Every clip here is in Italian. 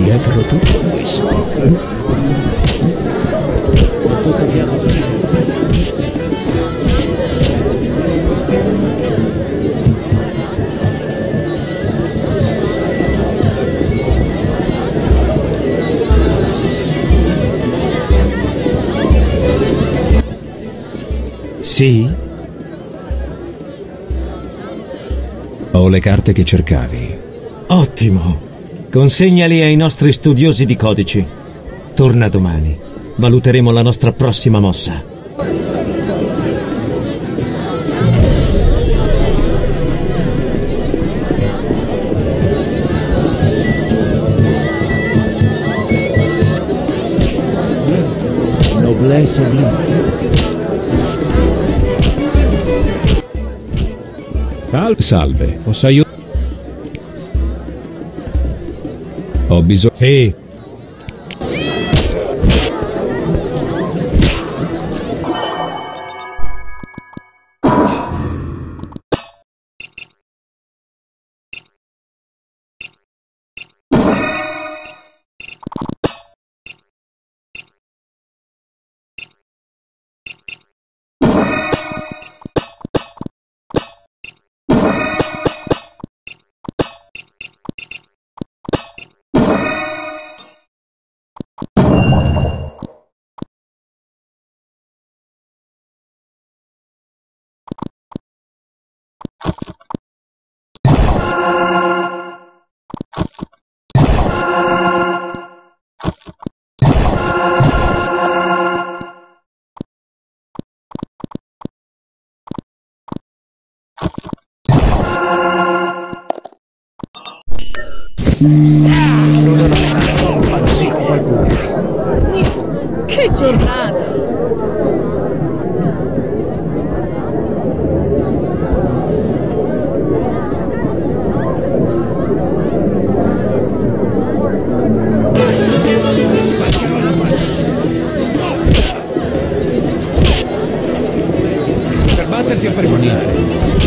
dietro tutto questo? Tutto fiato. Sì? Ho le carte che cercavi. Ottimo! Consegnali ai nostri studiosi di codici. Torna domani. Valuteremo la nostra prossima mossa. Noblesse oblige. Salve, posso aiutare? Ho bisogno... Sì. Che giornata! Per batterti o per guadagnare?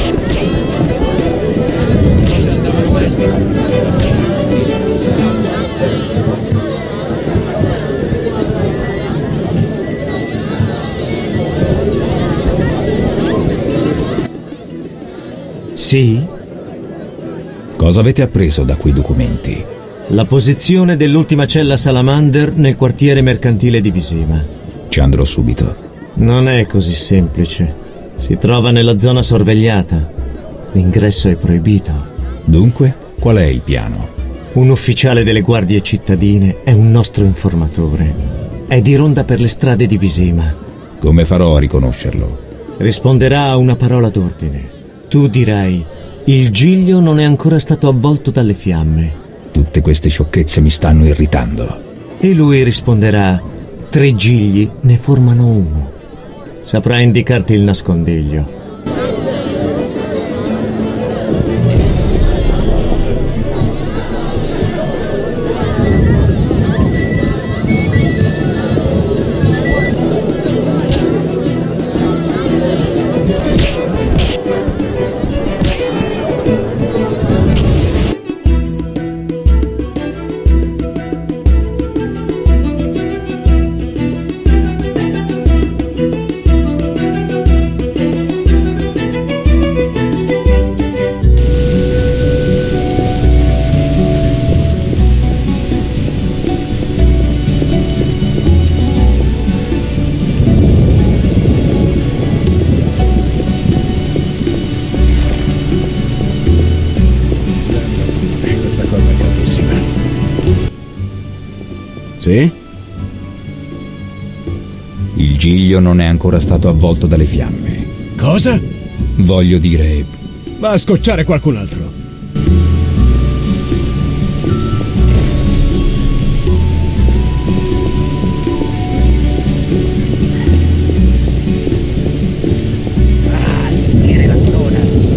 Sì? Cosa avete appreso da quei documenti? La posizione dell'ultima cella Salamander nel quartiere mercantile di Visema. Ci andrò subito. Non è così semplice. Si trova nella zona sorvegliata. L'ingresso è proibito. Dunque, qual è il piano? Un ufficiale delle guardie cittadine è un nostro informatore. È di ronda per le strade di Visema. Come farò a riconoscerlo? Risponderà a una parola d'ordine. Tu dirai: il Giglio non è ancora stato avvolto dalle fiamme. Tutte queste sciocchezze mi stanno irritando. E lui risponderà: 3 gigli ne formano uno. Saprà indicarti il nascondiglio. Sì? Il Giglio non è ancora stato avvolto dalle fiamme. Cosa? Voglio dire... Va a scocciare qualcun altro. Ah, sentire la corona.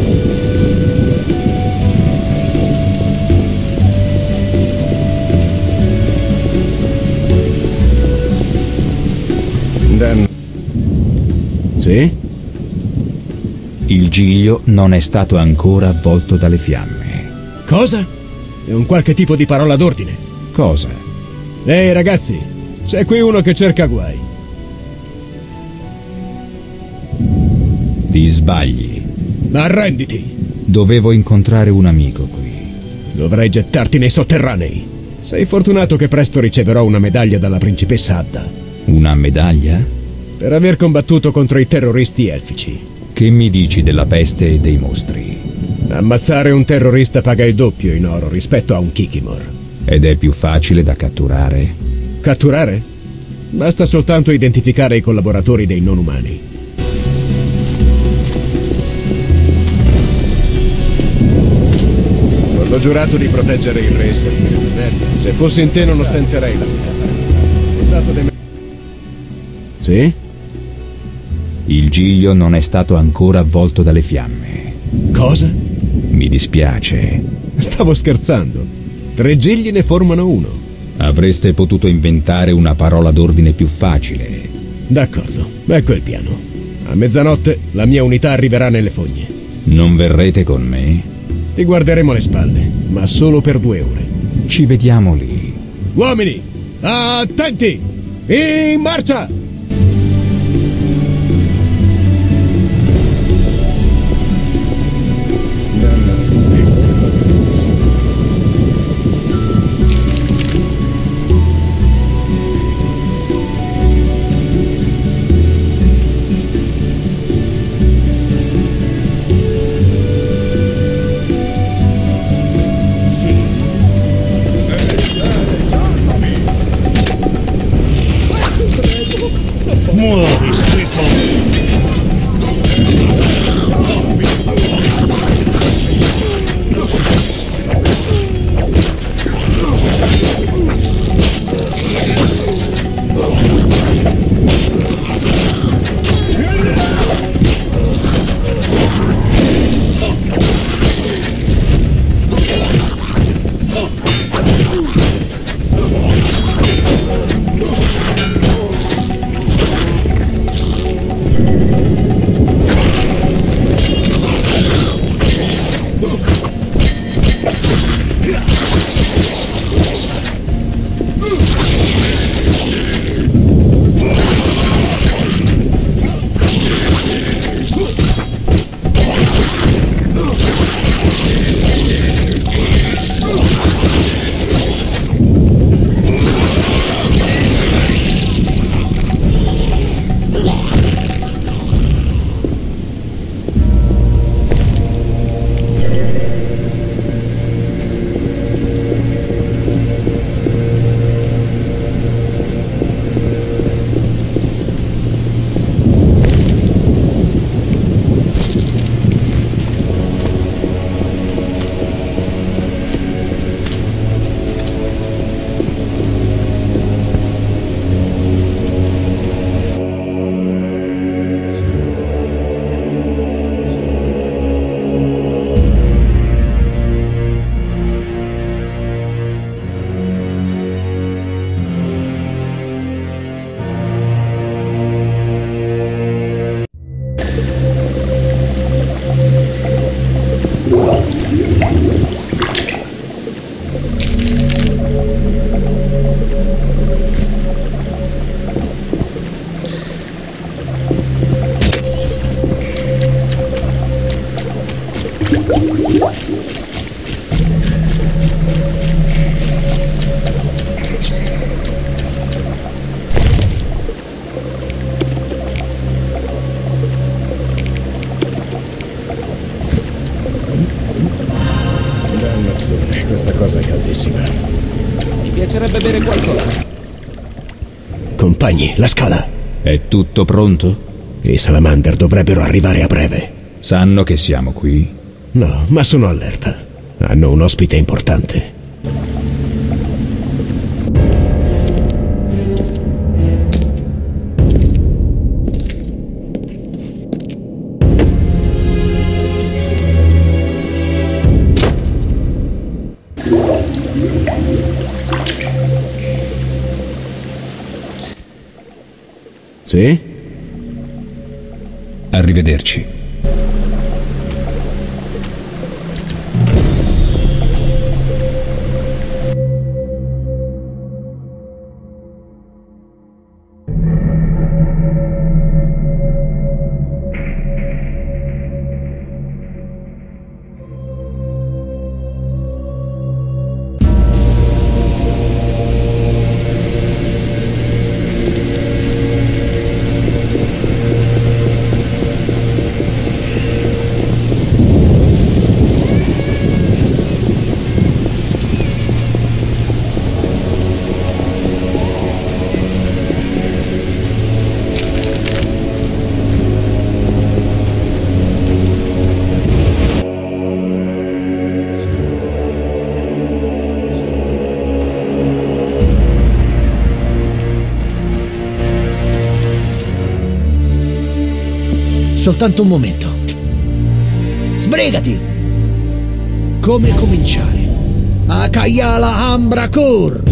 Sì? Il Giglio non è stato ancora avvolto dalle fiamme. Cosa? È un qualche tipo di parola d'ordine. Cosa? Ehi ragazzi, c'è qui uno che cerca guai. Ti sbagli. Ma arrenditi! Dovevo incontrare un amico qui. Dovrei gettarti nei sotterranei. Sei fortunato che presto riceverò una medaglia dalla principessa Adda. Una medaglia? Per aver combattuto contro i terroristi elfici. Che mi dici della peste e dei mostri? Ammazzare un terrorista paga il doppio in oro rispetto a un Kikimor. Ed è più facile da catturare? Catturare? Basta soltanto identificare i collaboratori dei non umani. Ho giurato di proteggere il re e servire le merda. Se fossi in te non ostenterei la mia. È stato Sì? Il giglio non è stato ancora avvolto dalle fiamme. Cosa? Mi dispiace. Stavo scherzando. 3 gigli ne formano uno. Avreste potuto inventare una parola d'ordine più facile. D'accordo, ecco il piano. A mezzanotte la mia unità arriverà nelle fogne. Non verrete con me? Ti guarderemo le spalle, ma solo per 2 ore. Ci vediamo lì. Uomini, attenti! In marcia! Muovi, schifo! Dannazione, questa cosa è caldissima. Mi piacerebbe bere qualcosa. Compagni, la scala. È tutto pronto? I Salamander dovrebbero arrivare a breve. Sanno che siamo qui? No, ma sono allerta. Hanno un ospite importante. Sì? Arrivederci. soltanto un momento. Sbrigati! Come cominciare? Akayala Ambra Kur!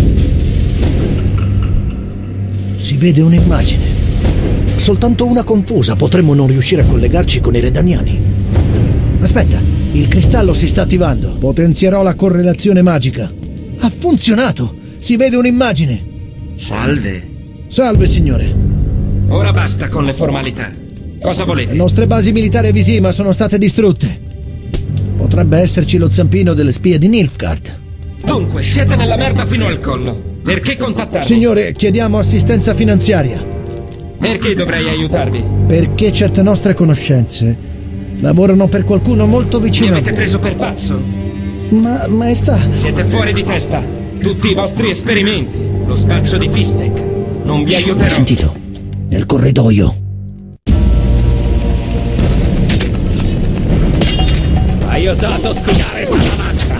Si vede un'immagine. Soltanto una confusa, potremmo non riuscire a collegarci con i redaniani. Aspetta, il cristallo si sta attivando. Potenzierò la correlazione magica. Ha funzionato! Si vede un'immagine. Salve. Salve, signore. Ora basta con le formalità. Cosa volete? Le nostre basi militari a Visima sono state distrutte. Potrebbe esserci lo zampino delle spie di Nilfgaard. Dunque, siete nella merda fino al collo. Perché contattarmi? Signore, chiediamo assistenza finanziaria. Perché dovrei aiutarvi? Perché certe nostre conoscenze lavorano per qualcuno molto vicino. Mi avete preso per pazzo? Ma, maestà... Siete fuori di testa. Tutti i vostri esperimenti. Lo spaccio di Fistek. Non vi aiuterò. Hai sentito? Nel corridoio. Hai osato spiare Salamandra!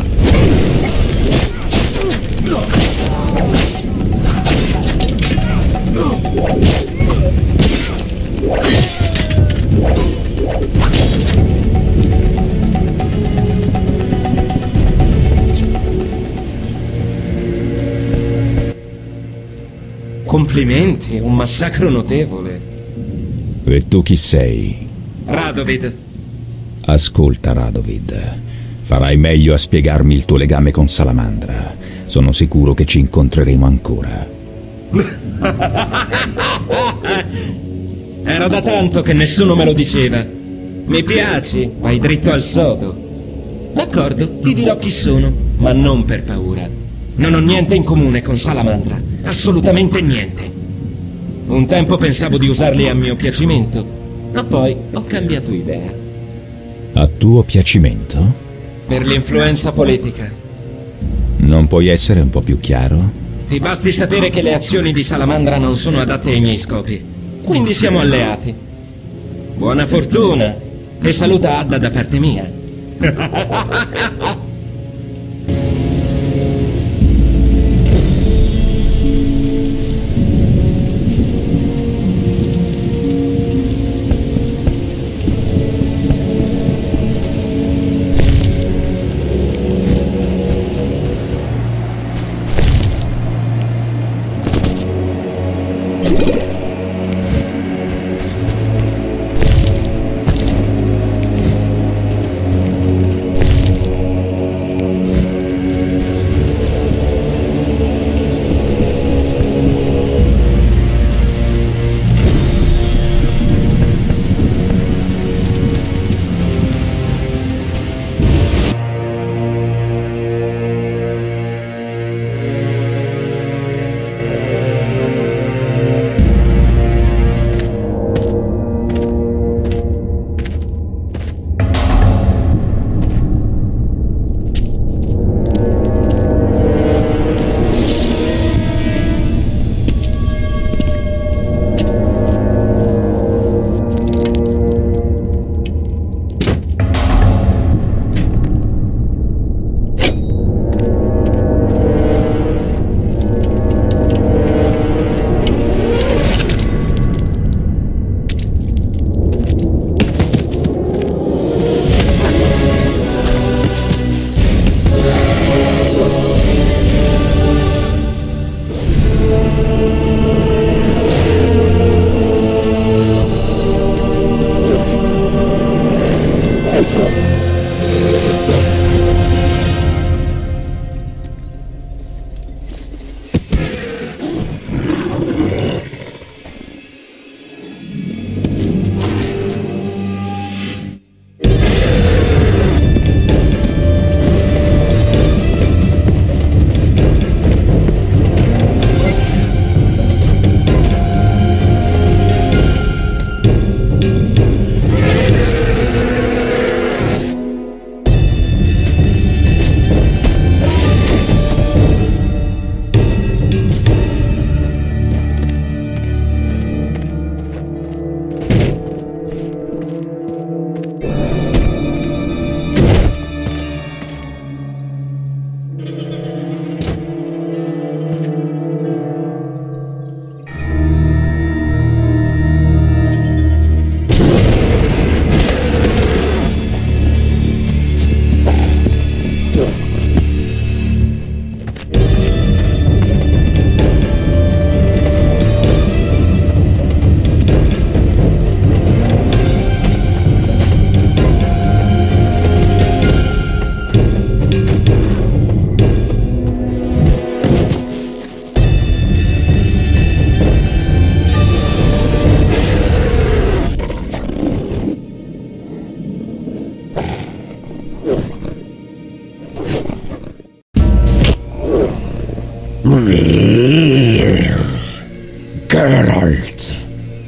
Complimenti, un massacro notevole. E tu chi sei? Radovid. Ascolta, Radovid. Farai meglio a spiegarmi il tuo legame con Salamandra. Sono sicuro che ci incontreremo ancora. Era da tanto che nessuno me lo diceva. Mi piaci, vai dritto al sodo. D'accordo, ti dirò chi sono, ma non per paura. Non ho niente in comune con Salamandra, assolutamente niente. Un tempo pensavo di usarli a mio piacimento, ma poi ho cambiato idea. A tuo piacimento? Per l'influenza politica. Non puoi essere un po' più chiaro? Ti basti sapere che le azioni di Salamandra non sono adatte ai miei scopi. Quindi siamo alleati. Buona fortuna e saluta Adda da parte mia.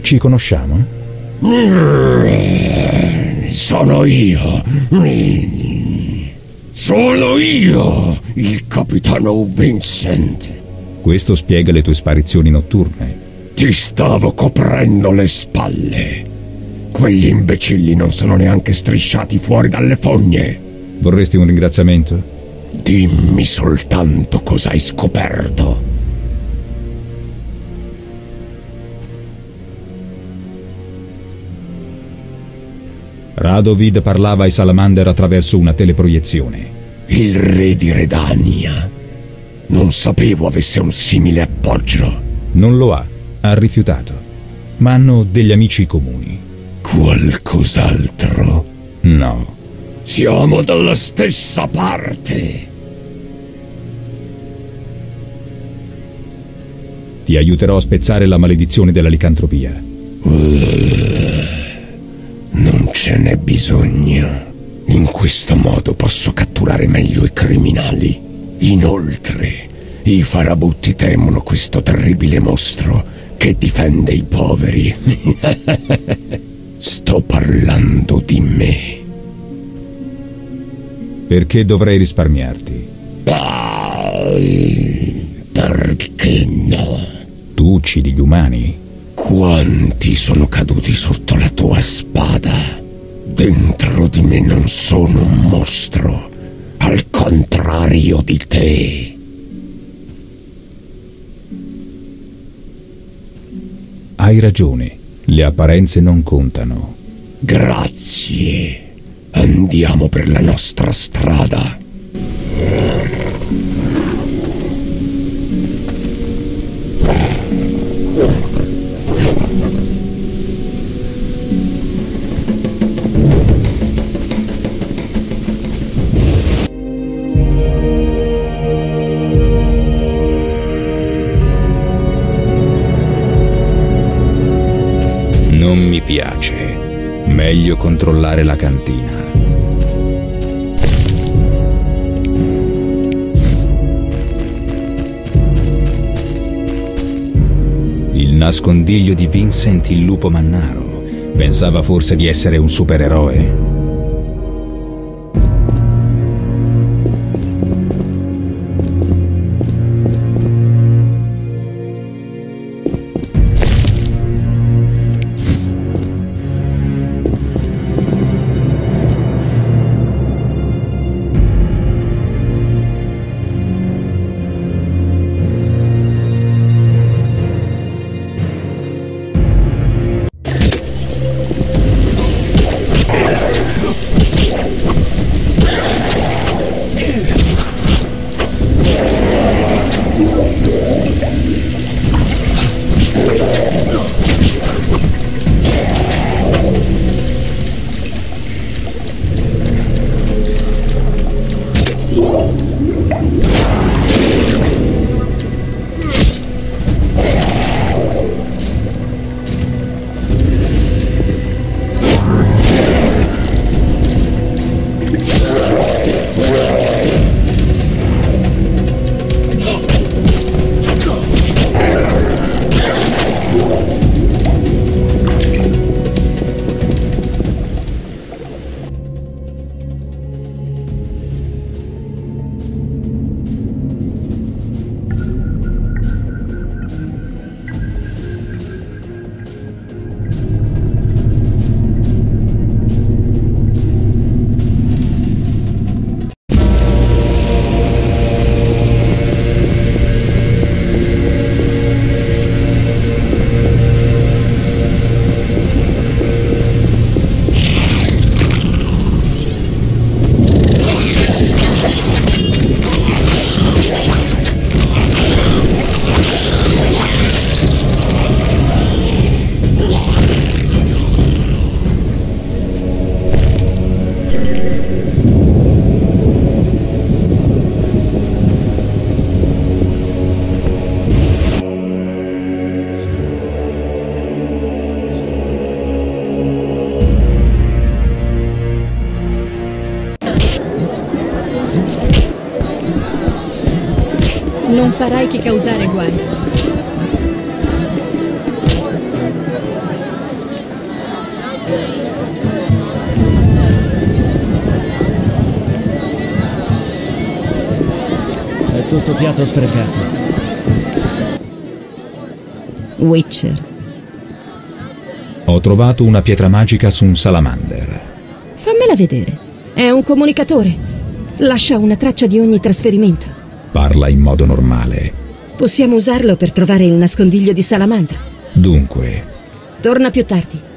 Ci conosciamo? Sono io. Sono io, il capitano Vincent. Questo spiega le tue sparizioni notturne. Ti stavo coprendo le spalle. Quegli imbecilli non sono neanche strisciati fuori dalle fogne. Vorresti un ringraziamento? Dimmi soltanto cosa hai scoperto. Radovid parlava ai Salamander attraverso una teleproiezione. Il re di Redania. Non sapevo avesse un simile appoggio. Non lo ha rifiutato. Ma hanno degli amici comuni. Qualcos'altro? No. Siamo dalla stessa parte. Ti aiuterò a spezzare la maledizione della licantropia. Non ce n'è bisogno. In questo modo posso catturare meglio i criminali. Inoltre, i farabutti temono questo terribile mostro che difende i poveri. Sto parlando di me. Perché dovrei risparmiarti? Perché no? Tu uccidi gli umani? Quanti sono caduti sotto la tua spada? Dentro di me non sono un mostro, al contrario di te. Hai ragione, le apparenze non contano. Grazie. Andiamo per la nostra strada. Non mi piace. Meglio controllare la cantina. Il nascondiglio di Vincent il lupo mannaro. Pensava forse di essere un supereroe? Non farai che causare guai. Molto fiato sprecato. Witcher. Ho trovato una pietra magica su un salamander. Fammela vedere. È un comunicatore. Lascia una traccia di ogni trasferimento. Parla in modo normale. Possiamo usarlo per trovare il nascondiglio di Salamandra. Dunque, Torna più tardi.